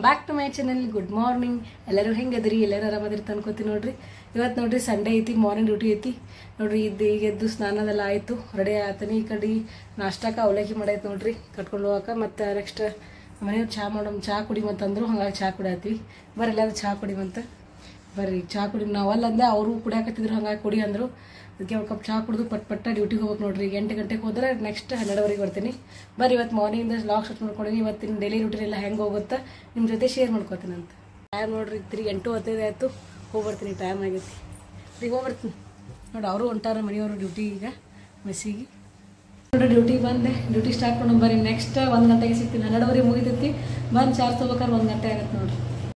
Welcome back to my channel. Good morning. ಎಲ್ಲರೂ ಹೆಂಗದ್ರಿ? ಎಲ್ಲರೂ ಆರಾಮದಿರಿ ಅನ್ಕೋತೀನಿ ನೋಡ್ರಿ. ಇವತ್ತು ನೋಡ್ರಿ ಸಂಡೇ ಐತಿ, ಮಾರ್ನಿಂಗ್ ಡ್ಯೂಟಿ ಐತಿ ನೋಡ್ರಿ. ಈಗ ಎದ್ದು ಸ್ನಾನದೆಲ್ಲ ಆಯಿತು, ರೆಡಿ ಆತನಿ. ಈ ಕಡೆ ನಾಷ್ಟಕ್ಕೆ ಅವಲಕ್ಕಿ ಮಾಡೈತೆ ನೋಡ್ರಿ, ಕಟ್ಕೊಂಡು ಹೋಗಕ್ಕೆ. ಮತ್ತು ನೆಕ್ಸ್ಟ್ ಮನೆಯವ್ರು ಚಹಾ ಕುಡಿಮಂತಂದ್ರು, ಹಂಗಾಗಿ ಚಹಾ ಕುಡಿಯತ್ತೀವಿ. ಬರ್ರಿ ಎಲ್ಲಾದ್ರೂ ಚಹಾ ಕುಡಿಮಂತ ಬರ್ರಿ. ಚಹಾ ಕುಡಿ ನಾವಲ್ಲಂದೆ ಅವರು ಕುಡಿಯಾಕತ್ತಿದ್ರು, ಹಂಗಾಗಿ ಕುಡಿ ಅಂದರು. ಅದಕ್ಕೆ ಒಂದು ಕಪ್ ಚಹಾ ಕುಡಿದು ಪಟ್ಟ ಡ್ಯೂಟಿಗೆ ಹೋಗ್ಬೇಕು ನೋಡ್ರಿ. 8 ಗಂಟೆಗೆ ಹೋದ್ರೆ ನೆಕ್ಸ್ಟ್ 12ವರೆಗೆ ಬರ್ತೀನಿ. ಬರ್ರಿ ಇವತ್ತು ಮಾರ್ನಿಂಗಿಂದ ಲಾಗ್ ಸ್ಟಾರ್ಟ್ ಮಾಡ್ಕೊಂಡಿನಿ. ಇವತ್ತಿನ ಡೈಲಿ ರೂಟೀನ್ ಎಲ್ಲ ಹೆಂಗೆ ಹೋಗುತ್ತಾ ನಿಮ್ಮ ಜೊತೆ ಶೇರ್ ಮಾಡ್ಕೊತೀನಿ ಅಂತ. ಟೈಮ್ ನೋಡ್ರಿ 8:15 ಆಯಿತು, ಹೋಗ್ಬರ್ತೀನಿ. ಟೈಮ್ ಆಗೈತಿ, ಈಗ ಹೋಗ್ಬರ್ತೀನಿ ನೋಡಿ. ಅವರು ಹೊಂಟಾರ ಮನೆಯವರು ಡ್ಯೂಟಿ. ಈಗ ಮೆಸ್ಸಿಗೆ ನೋಡ್ರಿ ಡ್ಯೂಟಿಗೆ ಬಂದೆ. ಡ್ಯೂಟಿ ಸ್ಟಾರ್ಟ್ ಮಾಡಿ ಬರ್ರಿ. ನೆಕ್ಸ್ಟ್ 1 ಗಂಟೆಗೆ ಸಿಗ್ತೀನಿ. 12ವರೆಗೆ ಮುಗಿತೈತಿ. ಬಂದು ಚಾರ್ಜ್ ತೊಗೋಬೇಕಾದ್ರೆ 1 ಗಂಟೆ ಆಗತ್ತೆ ನೋಡ್ರಿ.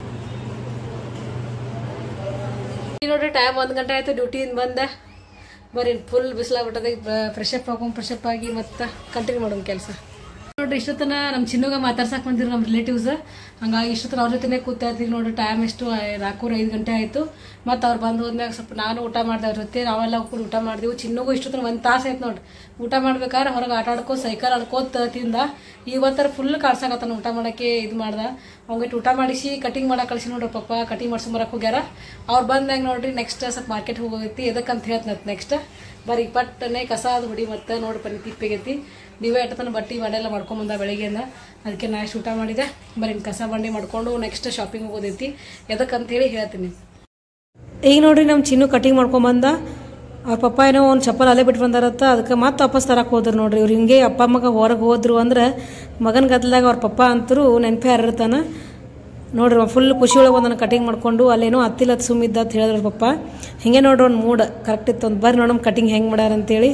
ನೋಡ್ರಿ ಟೈಮ್ 1 ಗಂಟೆ ಆಯಿತು, ಡ್ಯೂಟಿಯಿಂದ ಬಂದೆ. ಬರ್ರಿ ಫುಲ್ ಬಿಸಿಲಾಗ್ಬಿಟ್ಟದೆ. ಫ್ರೆಶ್ ಅಪ್ ಆಗಿ ಮತ್ತೆ ಕಂಟಿನ್ಯೂ ಮಾಡೋಣ ಕೆಲಸ ನೋಡ್ರಿ. ಇಷ್ಟೊತ್ತನ ನಮ್ಮ ಚಿನ್ನಗ ಮಾತಾಡ್ಸಕ್ಕೆ ಬಂದಿರು ನಮ್ಮ ರಿಲೇಟಿವ್ಸ್, ಹಂಗಾಗಿ ಇಷ್ಟೊತ್ತನ ಅವ್ರ ಜೊತೆನೇ ಕೂತಾಯ್ತೀವಿ ನೋಡ್ರಿ. ಟೈಮ್ ಎಷ್ಟು 4-5 ಗಂಟೆ ಆಯಿತು. ಮತ್ತು ಅವ್ರು ಬಂದು ಹೋದ್ಮ್ಯಾಗ ಸ್ವಲ್ಪ ನಾನು ಊಟ ಮಾಡಿದೆ ಅವ್ರ ಜೊತೆ. ನಾವೆಲ್ಲ ಕೂಡ ಊಟ ಮಾಡಿದೆವು. ಚಿನ್ನಗೂ ಇಷ್ಟೊತ್ತನ 1 ತಾಸು ಆಯ್ತು ನೋಡ್ರಿ ಊಟ ಮಾಡ್ಬೇಕಾದ್ರೆ. ಹೊರಗೆ ಆಟ ಆಡ್ಕೋ ಸೈಕಲ್ ಆಡ್ಕೋತ ತಿಂದ. ಇವತ್ತರ ಫುಲ್ ಕಾಡ್ಸಾಕತ್ತಾನ ಊಟ ಮಾಡೋಕ್ಕೆ. ಇದು ಮಾಡ್ದ ಅವ್ಗಿಟ್ಟು ಊಟ ಮಾಡಿಸಿ ಕಟಿಂಗ್ ಮಾಡಕ್ಕೆ ಕಳಿಸಿ ನೋಡ್ರಿ. ಪಪ್ಪ ಕಟಿಂಗ್ ಮಾಡ್ಸ್ಕೊಂಬರಕ್ಕೆ ಹೋಗ್ಯಾರ. ಅವ್ರು ಬಂದಾಗ ನೋಡ್ರಿ ನೆಕ್ಸ್ಟ್ ಸ್ವಲ್ಪ ಮಾರ್ಕೆಟ್ ಹೋಗೈತಿ. ಎದಕ್ಕಂತ ಹೇಳ್ತನತ್ ನೆಕ್ಸ್ಟ್ ಬರೀ ಪಟ್ಟನೆ ಕಸ ಅದು ಹುಡಿ ಮತ್ತು ನೋಡಿ ಪನಿ ತಿಪ್ಪಿಗೈತಿ. ನೀವೇ ಇಟ್ಟತನ ಬಟ್ಟೆ ಮನೆಯೆಲ್ಲ ಮಾಡ್ಕೊಂಬಂದ ಬೆಳಿಗ್ಗೆಯಿಂದ. ಅದಕ್ಕೆ ನಾ ಇಷ್ಟು ಊಟ ಮಾಡಿದೆ. ಬರೀ ಕಸ ಬಂಡಿ ಮಾಡ್ಕೊಂಡು ನೆಕ್ಸ್ಟ್ ಶಾಪಿಂಗ್ ಹೋಗೋದೈತಿ. ಎದಕ್ಕಂತೇಳಿ ಹೇಳ್ತೀನಿ. ಈಗ ನೋಡ್ರಿ ನಮ್ಮ ಚಿನ್ನು ಕಟಿಂಗ್ ಮಾಡ್ಕೊಂಬಂದ. ಅವ್ರ ಪಪ್ಪ ಏನೋ ಒಂದು ಚಪ್ಪಲ್ ಅಲ್ಲೇ ಬಿಟ್ಟು ಬಂದಾರತ್ತ. ಅದಕ್ಕೆ ಮತ್ತೆ ವಾಪಸ್ ತರಕ್ಕೆ ಹೋದ್ರು ನೋಡ್ರಿ. ಇವ್ರು ಹಿಂಗೆ ಅಪ್ಪ ಮಗ ಹೊರಗೆ ಹೋದ್ರು ಅಂದ್ರೆ ಮಗನ ಗದ್ದಲಾಗ ಅವ್ರ ಪಪ್ಪ ಅಂತರೂ ನೆನಪೇ ಹರಿರ್ತಾನೆ ನೋಡ್ರಿ. ಫುಲ್ ಖುಷಿ ಒಳಗೆ ಒಂದನ್ನು ಕಟಿಂಗ್ ಮಾಡ್ಕೊಂಡು ಅಲ್ಲೇನೋ ಹತ್ತಿಲ್ಲ ಸುಮ್ಮಿದ್ದ ಅಂತ ಹೇಳಿದ್ರು ಅವ್ರ ಪಪ್ಪ. ಹಿಂಗೆ ನೋಡ್ರಿ ಒಂದು ಮೂಡ್ ಕರೆಕ್ಟ್ ಇತ್ತು. ಒಂದು ಬರ್ರಿ ನೋಡಮ್ ಕಟಿಂಗ್ ಹೆಂಗೆ ಮಾಡ್ಯಾರ ಅಂತೇಳಿ.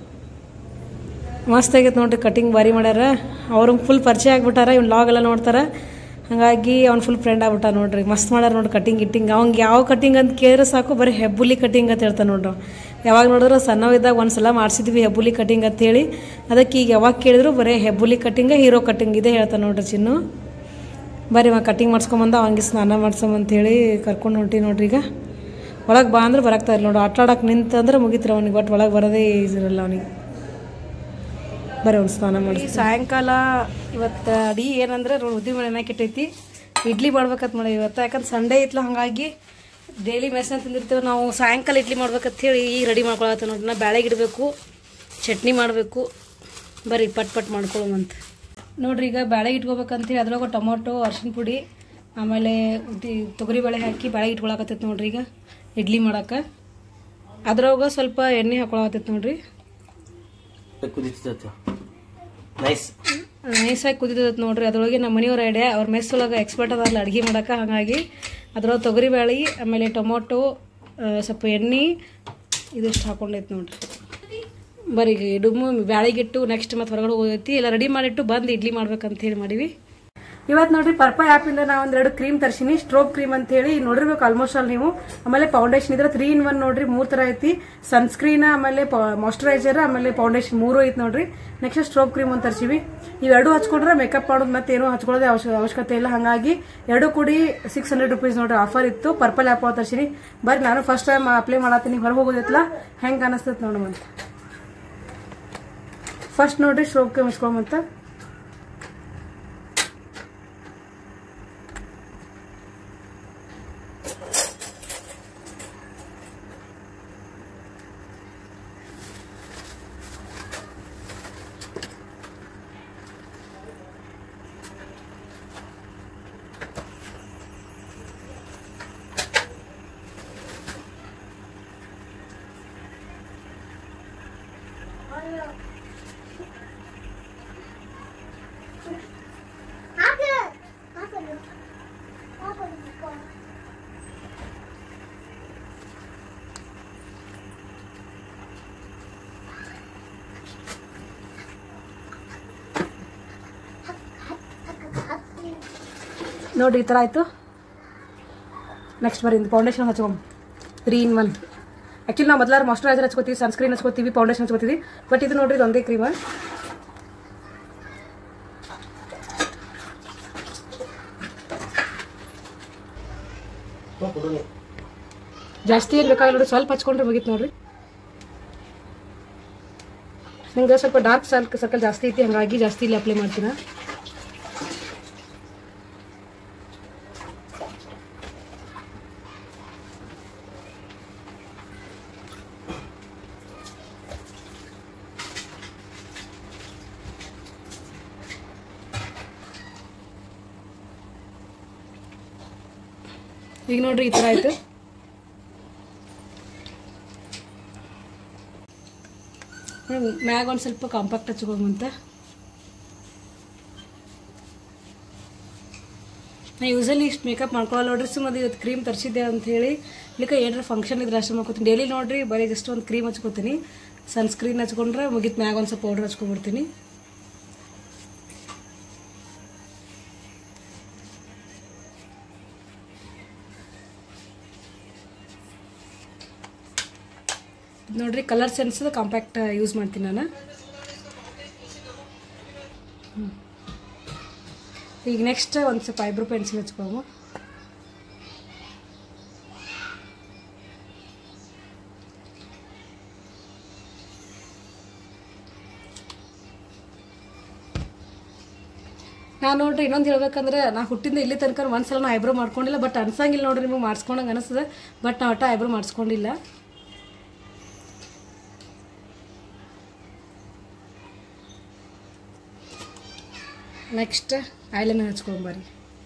ಮಸ್ತ್ ಆಗೈತೆ ನೋಡ್ರಿ ಕಟಿಂಗ್ ಬಾರಿ ಮಾಡ್ಯಾರ. ಅವ್ರಿಗೆ ಫುಲ್ ಪರಿಚಯ ಆಗ್ಬಿಟ್ಟಾರ. ಇವ್ನು ಲಾಗ್ ಎಲ್ಲ ನೋಡ್ತಾರೆ, ಹಾಗಾಗಿ ಅವ್ನು ಫುಲ್ ಫ್ರೆಂಡ್ ಆಗ್ಬಿಟ್ಟ ನೋಡ್ರಿ. ಮಸ್ತ್ ಮಾಡ್ಯಾರ ನೋಡ್ರಿ ಕಟಿಂಗ್ ಗಿಟ್ಟಿಂಗ್. ಅವ್ನಿಗೆ ಯಾವ ಕಟಿಂಗ್ ಅಂತ ಕೇಳಿದ್ರೆ ಸಾಕು ಬರೀ ಹೆಬ್ಬುಲಿ ಕಟಿಂಗ್ ಅಂತ ಹೇಳ್ತಾನೆ ನೋಡ್ರಿ. ಯಾವಾಗ ನೋಡಿದ್ರೆ ಸಣ್ಣವಿದ್ದಾಗ ಒಂದು ಸಲ ಮಾಡಿಸಿದ್ವಿ ಹೆಬ್ಬುಲಿ ಕಟಿಂಗ್ ಅಂತ ಹೇಳಿ. ಅದಕ್ಕೆ ಈಗ ಯಾವಾಗ ಕೇಳಿದ್ರು ಬರೀ ಹೆಬ್ಬುಲಿ ಕಟಿಂಗ ಹೀರೋ ಕಟಿಂಗ್ ಇದೆ ಹೇಳ್ತಾನೆ ನೋಡ್ರಿ ಚಿನ್ನು. ಬರೀ ಕಟಿಂಗ್ ಮಾಡ್ಸ್ಕೊಂಬಂದ. ಅವ್ನಿಗೆ ಸ್ನಾನ ಮಾಡ್ಸೋಮಂತೇಳಿ ಕರ್ಕೊಂಡು ಹೊಂಟಿ ನೋಡ್ರಿ. ಈಗ ಒಳಗೆ ಬಾ ಅಂದ್ರೆ ಬರಾಕ್ತಾ ಇಲ್ಲ ನೋಡ್ರಿ. ಆಟ ಆಡಕ್ಕೆ ನಿಂತಂದ್ರೆ ಮುಗಿತ್ರ ಅವ್ನಿಗೆ, ಬಟ್ ಒಳಗೆ ಬರೋದೇ ಇದಿರಲ್ಲ ಅವನಿಗೆ. ಬರೀ ಅವ್ನು ಸ್ನಾನ ಮಾಡಿ ಸಾಯಂಕಾಲ ಇವತ್ತು ಅಡಿ ಏನಂದ್ರೆ ಉದ್ದಿ ಮಳೆ ನೆನಕಿಟ್ಟೈತಿ. ಇಡ್ಲಿ ಮಾಡ್ಬೇಕಂತ ಮಾಡಿ ಇವತ್ತು. ಯಾಕಂದ್ರೆ ಸಂಡೇ ಇತ್ಲ, ಹಾಗಾಗಿ ಡೈಲಿ ಮೆಸ್ನ ತಿಂದಿರ್ತೇವೆ ನಾವು. ಸಾಯಂಕಾಲ ಇಡ್ಲಿ ಮಾಡ್ಬೇಕಂತ ಹೇಳಿ ಈಗ ರೆಡಿ ಮಾಡ್ಕೊಳತ್ತ ನೋಡ್ರಿ. ನಾ ಬ್ಯಾಳೆಗೆ ಇಡಬೇಕು, ಚಟ್ನಿ ಮಾಡಬೇಕು. ಬರೀ ಪಟ್ ಮಾಡ್ಕೊಳ್ಳೋಮಂತ ನೋಡ್ರಿ. ಈಗ ಬ್ಯಾಳೆಗೆ ಇಟ್ಕೋಬೇಕಂತೇಳಿ ಅದ್ರೊಳಗೆ ಟೊಮೊಟೊ, ಅರ್ಶಿನ ಪುಡಿ, ಆಮೇಲೆ ತೊಗರಿಬೇಳೆ ಹಾಕಿ ಬ್ಯಾಳೆಗೆ ಇಟ್ಕೊಳಕತ್ತೈತಿ ನೋಡ್ರಿ. ಈಗ ಇಡ್ಲಿ ಮಾಡಕ್ಕೆ ಅದ್ರೊಳಗೆ ಸ್ವಲ್ಪ ಎಣ್ಣೆ ಹಾಕೊಳಕತ್ತೈತಿ ನೋಡ್ರಿ. ನೈಸಾಗಿ ಕುದಿತೈತೆ ನೋಡ್ರಿ. ಅದ್ರೊಳಗೆ ನಮ್ಮ ಮನೆಯವ್ರ ಐಡಿಯಾ. ಅವ್ರ ಮೆಸ್ ಒಳಗೆ ಎಕ್ಸ್ಪರ್ಟ್ ಅದಲ್ಲ ಅಡುಗೆ ಮಾಡೋಕೆ, ಹಾಗಾಗಿ ಅದ್ರೊಳಗೆ ತೊಗರಿಬೇಳೆ ಆಮೇಲೆ ಟೊಮೊಟೊ, ಸ್ವಲ್ಪ ಎಣ್ಣೆ ಇದಿಷ್ಟು ಹಾಕೊಂಡೈತೆ ನೋಡ್ರಿ. ಬರೀ ಇಡುಮು ಬ್ಯಾಳಿಗಿಟ್ಟು ನೆಕ್ಸ್ಟ್ ಮತ್ತೆ ಹೊರಗಡೆ ಹೋಗೈತಿ. ಎಲ್ಲ ರೆಡಿ ಮಾಡಿಟ್ಟು ಬಂದು ಇಡ್ಲಿ ಮಾಡ್ಬೇಕಂತ ಹೇಳಿ ಮಾಡೀವಿ. ಇವತ್ತು ನೋಡ್ರಿ ಪರ್ಪಲ್ ಆ್ಯಪಿಂದ ನಾವು 2 ಕ್ರೀಮ್ ತರಿಸಿನಿ. ಸ್ಟ್ರೋಬ್ ಕ್ರೀಮ್ ಅಂತ ಹೇಳಿ ನೋಡಿರ್ಬೇಕು ಆಲ್ಮೋಸ್ಟ್ ಅಲ್ಲಿ ನೀವು. ಆಮೇಲೆ ಫೌಂಡೇಶನ್ ಇದ್ರೆ 3 in 1 ನೋಡ್ರಿ. 3 ಥರ ಐತಿ. ಸನ್ಸ್ಕ್ರೀನ್, ಆಮೇಲೆ ಮಾಯ್ಶ್ಚರೈಸರ್, ಆಮೇಲೆ ಫೌಂಡೇಶನ್ 3 ಐತಿ ನೋಡ್ರಿ. ನೆಕ್ಸ್ಟ್ ಸ್ಟ್ರೋಬ್ ಕ್ರೀಮ್ ಅಂತ ತರಿಸಿವಿ. ಇವೆರಡು ಹಚ್ಕೊಂಡ್ರೆ ಮೇಕಪ್ ಮಾಡೋದು ಮತ್ತೆ ಏನೋ ಹಚ್ಕೊಳ್ಳೋದೇ ಅವಶ್ಯಕತೆ ಇಲ್ಲ. ಹಾಗಾಗಿ 2 ಕೂಡಿ 600 rupees ನೋಡ್ರಿ ಆಫರ್ ಇತ್ತು. ಪರ್ಪಲ್ ಆ್ಯಪ್ ತರಿಸಿನಿ. ಬರ್ರಿ ನಾನು ಫಸ್ಟ್ ಟೈಮ್ ಅಪ್ಲೈ ಮಾಡತ್ತೀನಿ. ಹೊರಗೆ ಹೋಗೋದಿತ್ತಲ್ಲ ಹೆಂಗೆ ಅನಿಸ್ತೈತೆ ನೋಡಮಂತ. ಫಸ್ಟ್ ನೋಡ್ರಿ ಸ್ಟ್ರೋಬ್ ಕ್ರೀಮ್ ಹಚ್ಕೊಳಮಂತ. ನೋಡ್ರಿ ಈ ಥರ ಆಯಿತು. ನೆಕ್ಸ್ಟ್ ಬರೀ ಫೌಂಡೇಶನ್ ಹಚ್ಕೊಂಬ 3 in 1. ಆ್ಯಕ್ಚುಲಿ ನಾವು ಮೊದಲಾರು ಮಾಯ್ಶ್ಚರೈಸರ್ ಹಚ್ಕೋತೀವಿ, ಸನ್ಸ್ಕ್ರೀನ್ ಹಚ್ಕೋತೀವಿ, ಫೌಂಡೇಶನ್ ಹಚ್ಕೋತೀವಿ. ಬಟ್ ಇದು ನೋಡ್ರಿ ಒಂದೇ ಕ್ರೀಮ್. ಜಾಸ್ತಿ ಏನು ಬೇಕಾಗಿಲ್ಲ ನೋಡಿ, ಸ್ವಲ್ಪ ಹಚ್ಕೊಂಡ್ರೆ ಮುಗೀತು ನೋಡ್ರಿ. ನಂಗೆ ಸ್ವಲ್ಪ ಡಾರ್ಕ್ ಸರ್ಕಲ್ ಜಾಸ್ತಿ ಐತಿ, ಹಾಗಾಗಿ ಜಾಸ್ತಿ ಇಲ್ಲಿ ಅಪ್ಲೈ ಮಾಡ್ತೀನಿ. ಈಗ ನೋಡ್ರಿ ಈ ಥರ ಆಯಿತು. ಮ್ಯಾಗ ಒಂದು ಸ್ವಲ್ಪ ಕಾಂಪ್ಯಾಕ್ಟ್ ಹಚ್ಕೋಮಂತ. ನಾ ಯೂಸಲಿ ಇಷ್ಟು ಮೇಕಪ್ ಮಾಡ್ಕೊಳ್ಳಲ್ಲ ನೋಡ್ರಿ. ಸುಮ್ಮನೆ ಇವತ್ತು ಕ್ರೀಮ್ ತರಿಸಿದ್ದೆ ಅಂತ ಹೇಳಿ ಇಲ್ಲಿಕ ಏನಾರ ಫಂಕ್ಷನ್ ಇದ್ರೆ ಅಷ್ಟೇ ಮಾಡ್ಕೊತೀನಿ. ಡೈಲಿ ನೋಡ್ರಿ ಬರೀ ಜಸ್ಟ್ ಒಂದು ಕ್ರೀಮ್ ಹಚ್ಕೋತೀನಿ, ಸನ್ಸ್ಕ್ರೀನ್ ಹಚ್ಕೊಂಡ್ರೆ ಮುಗಿತು. ಮ್ಯಾಗ ಒಂದು ಸ್ವಲ್ಪ ಪೌಡ್ರ್ ಹಚ್ಕೊಂಡ್ಬಿಡ್ತೀನಿ. ನೋಡ್ರಿ ಕಲರ್ ಸೆನ್ಸ್ ಕಾಂಪ್ಯಾಕ್ಟ್ ಯೂಸ್ ಮಾಡ್ತೀನಿ ನಾನು. ಈಗ ನೆಕ್ಸ್ಟ್ ಒಂದು ಸ್ವಲ್ಪ ಐಬ್ರೋ ಪೆನ್ಸಿಲ್ ಹಚ್ಕೊಳಮ್ಮ. ನಾನು ನೋಡ್ರಿ ಇನ್ನೊಂದು ಹೇಳ್ಬೇಕಂದ್ರೆ ನಾ ಹುಟ್ಟಿಂದ ಇಲ್ಲಿ ತನಕ ಒಂದ್ಸಲ ನಾ ಐಬ್ರೋ ಮಾಡ್ಕೊಂಡಿಲ್ಲ. ಬಟ್ ಅನ್ಸಂಗಿಲ್ಲ ನೋಡ್ರಿ, ನಿಮಗೆ ಮಾಡಿಸ್ಕೊಂಡಂಗೆ ಅನಿಸ್ತದೆ. ಬಟ್ ನಾ ಒಟ್ಟ ಐಬ್ರೋ ಮಾಡಿಸ್ಕೊಂಡಿಲ್ಲ. ನೆಕ್ಸ್ಟ್ ಐಲೈನರ್ ಹಚ್ಕೊಂಬರ್ರಿ.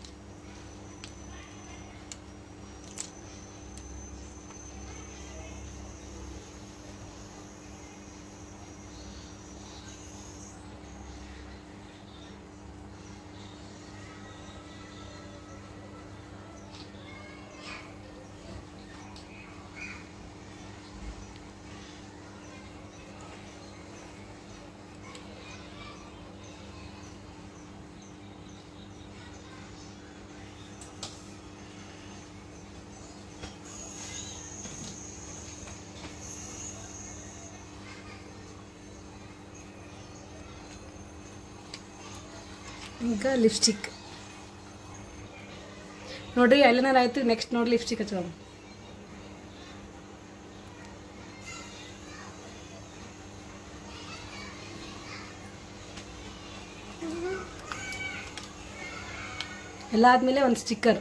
ಈಗ ಲಿಪ್ಸ್ಟಿಕ್ ನೋಡ್ರಿ, ಐಲೈನರ್ ಆಯ್ತು. ನೆಕ್ಸ್ಟ್ ನೋಡ್ರಿ ಲಿಪ್ಸ್ಟಿಕ್ ಹಚ್ಚೋಣ. ಎಲ್ಲ ಆದ್ಮೇಲೆ ಒಂದು ಸ್ಟಿಕ್ಕರ್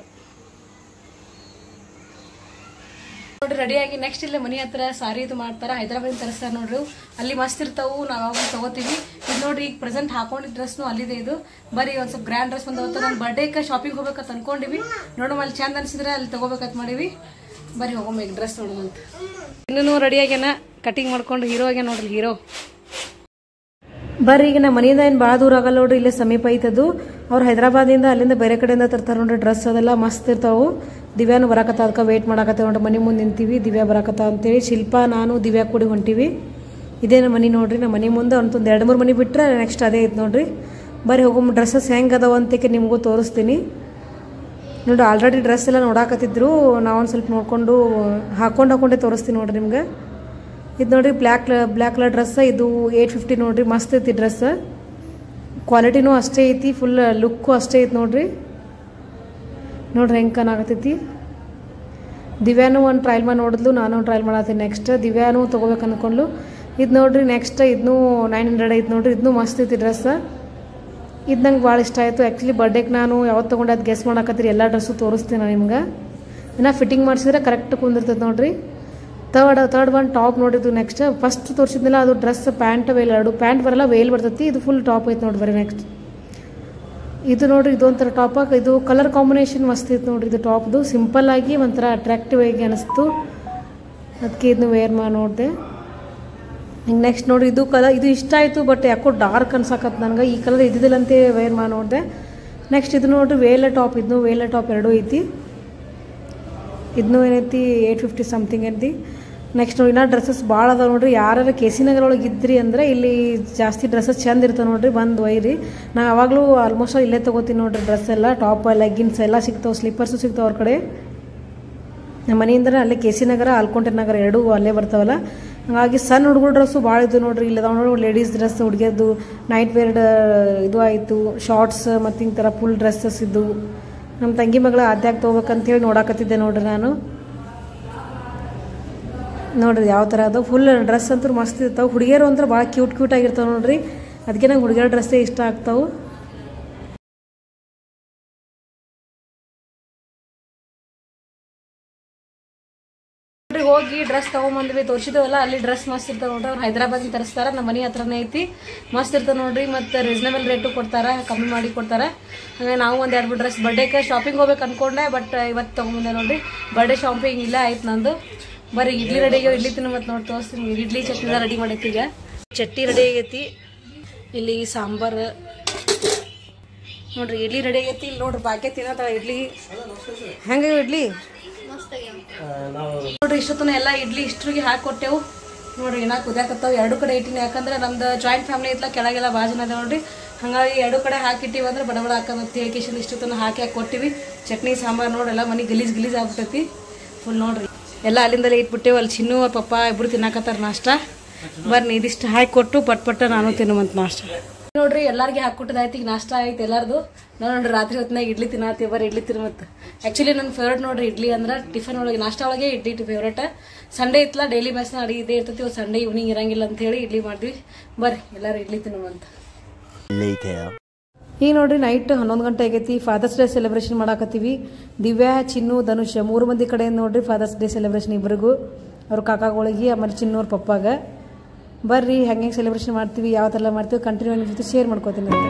ನೋಡ್ರಿ ರೆಡಿಯಾಗಿ. ನೆಕ್ಸ್ಟ್ ಇಲ್ಲೇ ಮನೆ ಹತ್ರ ಸಾರಿ ಇದು ಮಾಡ್ತಾರೆ, ಹೈದರಾಬಾದ್ ತರಿಸ್ತಾರೆ ನೋಡ್ರಿ. ಅಲ್ಲಿ ಮಸ್ತ್ ಇರ್ತಾವು, ನಾವು ತಗೋತೀವಿ. ಇದು ನೋಡ್ರಿ ಈಗ ಪ್ರೆಸೆಂಟ್ ಹಾಕೊಂಡಿದ್ದ ಡ್ರೆಸ್ನು ಅಲ್ಲಿದೆ. ಇದು ಬರೀ ಒಂದು ಸ್ವಲ್ಪ ಗ್ರ್ಯಾಂಡ್ ಡ್ರೆಸ್ ಬಂದು ನನ್ನ ಬರ್ಡೇಗೆ ಶಾಪಿಂಗ್ ಹೋಗ್ಬೇಕಂತ ಅನ್ಕೊಂಡಿವಿ. ನೋಡೋಣ ಅಲ್ಲಿ ಚಂದ ಅನ್ಸಿದ್ರೆ ಅಲ್ಲಿ ತಗೋಬೇಕಂತ ಮಾಡೀವಿ. ಬರೀ ಹೋಗೋಮ ಈಗ ಡ್ರೆಸ್ ನೋಡೋಣಂತ. ಇನ್ನೂ ರೆಡಿಯಾಗ್ಯಾನ, ಕಟಿಂಗ್ ಮಾಡ್ಕೊಂಡು ಹೀರೋ ಆಗ್ಯಾನ ನೋಡ್ರಿ ಹೀರೋ. ಬರ್ರಿ ಈಗ ನಮ್ಮ ಮನೆಯಿಂದ ಏನು ಭಾಳ ದೂರ ಆಗಲ್ಲ ನೋಡ್ರಿ, ಇಲ್ಲೇ ಸಮೀಪ ಐತದು. ಅವ್ರು ಹೈದರಾಬಾದಿಂದ ಅಲ್ಲಿಂದ ಬೇರೆ ಕಡೆಯಿಂದ ತರ್ತಾರೆ ನೋಡ್ರಿ ಡ್ರೆಸ್. ಅದೆಲ್ಲ ಮಸ್ತ್ ಇರ್ತಾವು. ದಿವ್ಯಾನು ಬರಾಕತ್ತ, ಅದಕ್ಕೆ ವೇಟ್ ಮಾಡಾಕತ್ತೇವೆ ನೋಡ್ರಿ. ಮನೆ ಮುಂದೆ ನಿಂತೀವಿ, ದಿವ್ಯಾ ಬರಾಕತ್ತ ಅಂತೇಳಿ. ಶಿಲ್ಪ ನಾನು ದಿವ್ಯಾ ಕೂಡಿ ಹೊಂಟಿವಿ. ಇದೇ ನಮ್ಮ ಮನೆ ನೋಡ್ರಿ. ನಮ್ಮ ಮನೆ ಮುಂದೆ ಅಂತೊಂದು 2-3 ಮನೆ ಬಿಟ್ಟರೆ ನೆಕ್ಸ್ಟ್ ಅದೇ ಐತೆ ನೋಡ್ರಿ. ಬರ್ರಿ ಹೋಗೋ ಡ್ರೆಸ್ಸಸ್ ಹೆಂಗೆ ಅದಾವ ಅಂತೇಕೆ ನಿಮಗೂ ತೋರಿಸ್ತೀನಿ ನೋಡಿ. ಆಲ್ರೆಡಿ ಡ್ರೆಸ್ ಎಲ್ಲ ನೋಡಾಕತ್ತಿದ್ರು, ನಾವೊಂದು ಸ್ವಲ್ಪ ನೋಡಿಕೊಂಡು ಹಾಕೊಂಡೇ ತೋರಿಸ್ತೀನಿ ನೋಡ್ರಿ ನಿಮ್ಗೆ. ಇದು ನೋಡ್ರಿ ಬ್ಲ್ಯಾಕ್ ಕಲರ್ ಡ್ರೆಸ್. ಇದು 850 ನೋಡ್ರಿ. ಮಸ್ತ್ ಐತಿ ಡ್ರೆಸ್, ಕ್ವಾಲಿಟಿನೂ ಅಷ್ಟೇ ಐತಿ, ಫುಲ್ ಲುಕ್ಕು ಅಷ್ಟೇ ಐತಿ ನೋಡ್ರಿ. ನೋಡ್ರಿ ಹೆಂಗೆ ಕಾಣಾಕತ್ತೈತಿ. ದಿವ್ಯಾನು ಒಂದು ಟ್ರಯಲ್ ಮಾಡಿ ನೋಡಿದ್ಲು, ನಾನು ಟ್ರಯಲ್ ಮಾಡತ್ತೀನಿ. ನೆಕ್ಸ್ಟ್ ದಿವ್ಯಾನು ತೊಗೋಬೇಕು ಅಂದ್ಕೊಂಡ್ಲು. ಇದು ನೋಡ್ರಿ ನೆಕ್ಸ್ಟ್ ಇದನ್ನೂ 900 ಐತಿ ನೋಡ್ರಿ. ಇದನ್ನೂ ಮಸ್ತ್ ಐತಿ ಡ್ರೆಸ್. ಇದು ನಂಗೆ ಭಾಳ ಇಷ್ಟ ಆಯಿತು. ಆ್ಯಕ್ಚುಲಿ ಬರ್ಡೇಗೆ ನಾನು ಯಾವತ್ತು ತೊಗೊಂಡೆ ಅದು ಗೆಸ್ ಮಾಡಾಕತ್ತೀರಿ. ಎಲ್ಲ ಡ್ರೆಸ್ಸು ತೋರಿಸ್ತೀನಿ ನಾನು ನಿಮ್ಗೆ. ಇನ್ನು ಫಿಟ್ಟಿಂಗ್ ಮಾಡಿಸಿದ್ರೆ ಕರೆಕ್ಟ್ ಕುಂದಿರ್ತೈತೆ ನೋಡ್ರಿ. ಥರ್ಡ್ ಒನ್ ಟಾಪ್ ನೋಡಿದ್ದು. ನೆಕ್ಸ್ಟ್ ಫಸ್ಟ್ ತೋರಿಸಿದ್ನಲ್ಲ ಅದು ಡ್ರೆಸ್, ಪ್ಯಾಂಟ್ ವೇಲ್, 2 ಪ್ಯಾಂಟ್ ಬರಲ್ಲ, ವೇಲ್ ಬರ್ತೈತಿ. ಇದು ಫುಲ್ ಟಾಪ್ ಐತೆ ನೋಡ್ರಿ. ಬರೀ ನೆಕ್ಸ್ಟ್ ಇದು ನೋಡ್ರಿ, ಇದೊಂಥರ ಟಾಪಾಗಿ ಇದು ಕಲರ್ ಕಾಂಬಿನೇಷನ್ ಮಸ್ತ್ ಐತೆ ನೋಡ್ರಿ. ಇದು ಟಾಪ್ದು ಸಿಂಪಲ್ ಆಗಿ ಒಂಥರ ಅಟ್ರಾಕ್ಟಿವ್ ಆಗಿ ಅನಿಸ್ತು, ಅದಕ್ಕೆ ಇದನ್ನು ವೇರ್ ಮಾಡಿ ನೋಡಿದೆ. ಹಿಂಗೆ ನೆಕ್ಸ್ಟ್ ನೋಡ್ರಿ ಇದು ಕಲರ್, ಇದು ಇಷ್ಟ ಆಯಿತು. ಬಟ್ ಯಾಕೋ ಡಾರ್ಕ್ ಅನ್ಸಕತ್ತು ನನಗೆ. ಈ ಕಲರ್ ಇದ್ದಿದ್ದಿಲ್ಲಂತೆ ವೇರ್ ಮಾಡಿ ನೋಡಿದೆ. ನೆಕ್ಸ್ಟ್ ಇದು ನೋಡ್ರಿ ವೇಲ ಟಾಪ್. ಇದನ್ನು ವೇಲ ಟಾಪ್ 2 ಐತಿ. ಇದನ್ನು ಏನೈತಿ 850 ಸಮಥಿಂಗ್ ಐತಿ. ನೆಕ್ಸ್ಟ್ ನೋಡಿ ಇನ್ನೂ ಡ್ರೆಸ್ಸಸ್ ಭಾಳ ಅದಾವೆ ನೋಡ್ರಿ. ಯಾರು ಕೆ ಸಿ ನಗರ ಒಳಗೆ ಇದ್ರಿ ಅಂದರೆ ಇಲ್ಲಿ ಜಾಸ್ತಿ ಡ್ರೆಸ್ಸಸ್ ಚಂದ ಇರ್ತಾವೆ ನೋಡ್ರಿ, ಬಂದು ಒಯ್ಯಿರಿ. ನಾನು ಯಾವಾಗಲೂ ಆಲ್ಮೋಸ್ಟ್ ಇಲ್ಲೇ ತೊಗೋತೀನಿ ನೋಡ್ರಿ ಡ್ರೆಸ್ ಎಲ್ಲ. ಟಾಪ್, ಲೆಗ್ಗಿನ್ಸ್ ಎಲ್ಲ ಸಿಗ್ತಾವೆ, ಸ್ಲಿಪ್ಪರ್ಸು ಸಿಗ್ತಾವೆ ಅವ್ರ ಕಡೆ. ನಮ್ಮ ಮನೆಯಿಂದ ಅಲ್ಲೇ ಕೆ ಸಿ ನಗರ, ಆಲ್ಕೊಂಟೆ ನಗರ 2 ಅಲ್ಲೇ ಬರ್ತಾವಲ್ಲ. ಹಾಗಾಗಿ ಸಣ್ಣ ಹುಡುಗರು ಡ್ರೆಸ್ಸು ಭಾಳ ಇದ್ದು ನೋಡ್ರಿ. ಇಲ್ಲ ನೋಡ್ರಿ ಲೇಡೀಸ್ ಡ್ರೆಸ್, ಹುಡುಗಿಯದ್ದು ನೈಟ್ ವೇರ್ ಇದು ಆಯಿತು, ಶಾರ್ಟ್ಸ್ ಮತ್ತು ಹಿಂಗೆ ಥರ ಫುಲ್ ಡ್ರೆಸ್ಸಸ್ ಇದ್ದು. ನಮ್ಮ ತಂಗಿ ಮಗಳ ಅದ್ಯಾಕೆ ತೊಗೋಬೇಕಂತೇಳಿ ನೋಡಾಕತ್ತಿದ್ದೆ ನೋಡ್ರಿ ನಾನು. ನೋಡ್ರಿ ಯಾವ ಥರ ಅದು ಫುಲ್ ಡ್ರೆಸ್ ಅಂತೂ ಮಸ್ತ್ ಇರ್ತಾವೆ. ಹುಡುಗಿಯರು ಅಂದ್ರೆ ಭಾಳ ಕ್ಯೂಟ್ ಆಗಿರ್ತಾವೆ ನೋಡ್ರಿ. ಅದಕ್ಕೆ ನಂಗೆ ಹುಡುಗಿಯರ ಡ್ರೆಸ್ಸೇ ಇಷ್ಟ ಆಗ್ತಾವೆ. ನೋಡ್ರಿ ಹೋಗಿ ಡ್ರೆಸ್ ತೊಗೊಂಬಂದ್ವಿ ತೋರಿಸಿದವಲ್ಲ ಅಲ್ಲಿ ಡ್ರೆಸ್ ಮಸ್ತ್ ಇರ್ತಾವೆ ನೋಡ್ರಿ ಅವ್ರು ಹೈದ್ರಾಬಾದ್ ತರಿಸ್ತಾರ ನಮ್ಮ ಮನೆ ಹತ್ರನೇ ಐತಿ ಮಸ್ತ್ ಇರ್ತಾವೆ ನೋಡ್ರಿ ಮತ್ತು ರೀಸನೇಬಲ್ ರೇಟು ಕೊಡ್ತಾರೆ ಕಮ್ಮಿ ಮಾಡಿ ಕೊಡ್ತಾರೆ ಹಾಗೆ ನಾವು ಒಂದು 2 ಡ್ರೆಸ್ ಬರ್ಡೇಗೆ ಶಾಪಿಂಗ್ ಹೋಗ್ಬೇಕು ಅಂದ್ಕೊಂಡೆ ಬಟ್ ಇವತ್ತು ತೊಗೊಂಬಂದೆ ನೋಡ್ರಿ ಬರ್ಡೇ ಶಾಪಿಂಗ್ ಇಲ್ಲ ಆಯ್ತು ನಂದು ಬರ್ರಿ ಇಡ್ಲಿ ರೆಡಿ ಆಗ್ಯಾವ ಇಡ್ಲಿ ತಿನ್ನು ಮತ್ತು ನೋಡಿ ತೋರಿಸ್ತೀನಿ ಇಡ್ಲಿ ಚಟ್ನಿ ರೆಡಿ ಮಾಡೈತಿ ಈಗ ಚಟ್ನಿ ರೆಡಿ ಆಗೈತಿ ಇಲ್ಲಿ ಸಾಂಬಾರು ನೋಡ್ರಿ ಇಡ್ಲಿ ರೆಡಿ ಆಗೈತಿ ಇಲ್ಲಿ ನೋಡ್ರಿ ಬಾಕಿ ತಿನ್ನತ್ತ ಇಡ್ಲಿ ಹೆಂಗ ಇಡ್ಲಿ ನೋಡ್ರಿ ಇಷ್ಟೊತ್ತನ ಎಲ್ಲ ಇಡ್ಲಿ ಇಷ್ಟ್ರಿಗೆ ಹಾಕಿ ಕೊಟ್ಟೆವು ನೋಡ್ರಿ ಏನ ಕುದಿಯಾಕತ್ತಾವ 2 ಕಡೆ ಇಟ್ಟಿನಿ ಯಾಕಂದ್ರೆ ನಮ್ದು ಜಾಯಿಂಟ್ ಫ್ಯಾಮಿಲಿ ಐತ್ಲ ಕೆಳಗೆಲ್ಲ ಬಾಜನ ಅದ ನೋಡ್ರಿ ಹಂಗಾಗಿ 2 ಕಡೆ ಹಾಕಿಟ್ಟಿವಿ ಅಂದ್ರೆ ಬಡ ಹಾಕೋದು ತೇಕಿಶನ್ ಇಷ್ಟೊತ್ತನ ಹಾಕಿ ಕೊಟ್ಟಿವಿ ಚಟ್ನಿ ಸಾಂಬಾರು ನೋಡ್ರೆಲ್ಲ ಮನೆ ಗಲೀಜ್ ಆಗ್ಬಿಟ್ಟೈತಿ ಫುಲ್ ನೋಡ್ರಿ ಎಲ್ಲ ಅಲ್ಲಿಂದಲೇ ಇಟ್ಬಿಟ್ಟೆವು ಅಲ್ಲಿ ಚಿನ್ನು ಅವ್ರ ಪಪ್ಪ ಇಬ್ರು ತಿನ್ನಾಕತ್ತಾರ ನಾಷ್ಟ ಬರ್ರಿ ಇದಿಷ್ಟು ಹಾಕಿ ಕೊಟ್ಟು ಪಟ್ ನಾನು ತಿನ್ನುವಂತ ನಾಷ್ಟ ನೋಡ್ರಿ ಎಲ್ಲಾರ್ಗೆ ಹಾಕೊಟ್ಟದಾಯ್ತು ಈಗ ನಾಷ್ಟ ಆಯ್ತು ಎಲ್ಲಾರ್ದು ನಾನು ನೋಡ್ರಿ ರಾತ್ರಿ ಹೊತ್ತಿನಾಗ ಇಡ್ಲಿ ತಿನ್ನತ್ತೀವಿ ಬರ್ರಿ ಇಡ್ಲಿ ತಿನ್ಮತ್ತು ಆ್ಯಕ್ಚುಲಿ ನನ್ನ ಫೇವ್ರೇಟ್ ನೋಡ್ರಿ ಇಡ್ಲಿ ಅಂದ್ರೆ ಟಿಫನ್ ಒಳಗೆ ನಾಷ್ಟ ಒಳಗೆ ಇಡ್ಲಿ ಫೇವ್ರೇಟ್ ಸಂಡೇ ಇತ್ತಲ್ಲ ಡೈಲಿ ಮ್ಯಾಚ್ನ ಅಡಿಗೆ ಇದೇ ಇರ್ತೈತಿ ಸಂಡೇ ಈವ್ನಿಂಗ್ ಇರಂಗಿಲ್ಲ ಅಂತ ಹೇಳಿ ಇಡ್ಲಿ ಮಾಡ್ತೀವಿ ಬರ್ರಿ ಎಲ್ಲರೂ ಇಡ್ಲಿ ತಿನ್ನುವಂತ ಈಗ ನೋಡ್ರಿ ನೈಟ್ 11 ಗಂಟೆ ಆಗೈತಿ ಫಾದರ್ಸ್ ಡೇ ಸೆಲೆಬ್ರೇಷನ್ ಮಾಡಾಕತ್ತೀವಿ ದಿವ್ಯಾ ಚಿನ್ನು ಧನುಷ್ 3 ಮಂದಿ ಕಡೆಯಿಂದ ನೋಡ್ರಿ ಫಾದರ್ಸ್ ಡೇ ಸೆಲೆಬ್ರೇಷನ್ ಇಬ್ಬರಿಗೂ ಅವ್ರ ಕಾಕಾಗಳಿಗೆ ಆಮೇಲೆ ಚಿನ್ನೂರ್ ಪಪ್ಪಾಗ ಬರ್ರಿ ಹೆಂಗೆ ಸೆಲೆಬ್ರೇಷನ್ ಮಾಡ್ತೀವಿ ಯಾವ ಥರ ಮಾಡ್ತೀವಿ ಕಂಟಿನ್ಯೂ ನಿಮ್ಮ ಜೊತೆ ಶೇರ್ ಮಾಡ್ಕೋತೀನಿ ಅಂತ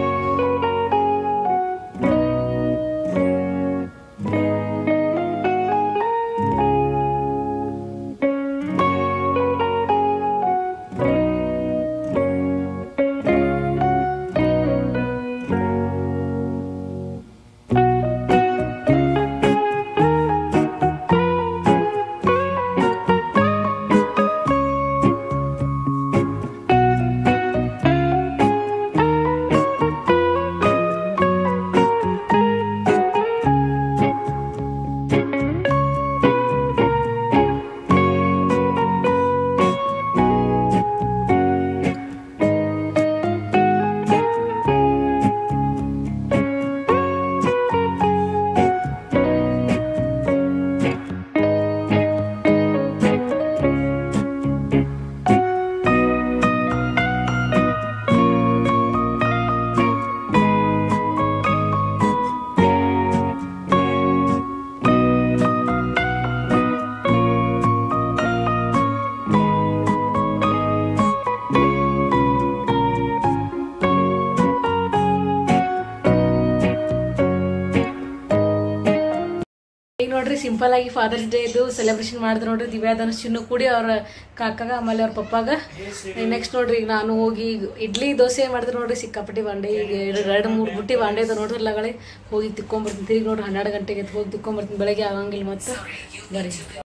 ನೋಡ್ರಿ ಸಿಂಪಲ್ ಆಗಿ ಫಾದರ್ಸ್ ಡೇ ಇದು ಸೆಲೆಬ್ರೇಷನ್ ಮಾಡಿದ್ರು ನೋಡ್ರಿ ದಿವ್ಯಾ ಧನುಷ್ ಚಿನ್ನು ಕೂಡಿ ಅವ್ರ ಕಾಕಾಗ ಆಮೇಲೆ ಅವ್ರ ಪಪ್ಪಾಗ ನೆಕ್ಸ್ಟ್ ನೋಡ್ರಿ ಈಗ ನಾನು ಹೋಗಿ ಇಡ್ಲಿ ದೋಸೆ ಮಾಡಿದ್ರು ನೋಡ್ರಿ ಸಿಕ್ಕಾಪಟ್ಟಿ ಬಾಂಡೆ ಈಗ 2-3 ಬುಟ್ಟಿ ಬಾಂಡೆ ಇದಾವೆ ನೋಡ್ರಿ ಎಲ್ಲಗಳೇ ಹೋಗಿ ತಿಕ್ಕೊಂಬರ್ತೀನಿ ತಿರುಗಿ ನೋಡ್ರಿ 12 ಗಂಟೆಗೆ ಹೋಗಿ ತಿಕ್ಕೊಂಬರ್ತೀನಿ ಬೆಳಗ್ಗೆ ಆಗಂಗಿಲ್ಲ ಮತ್ತೆ ಬರ್ರಿ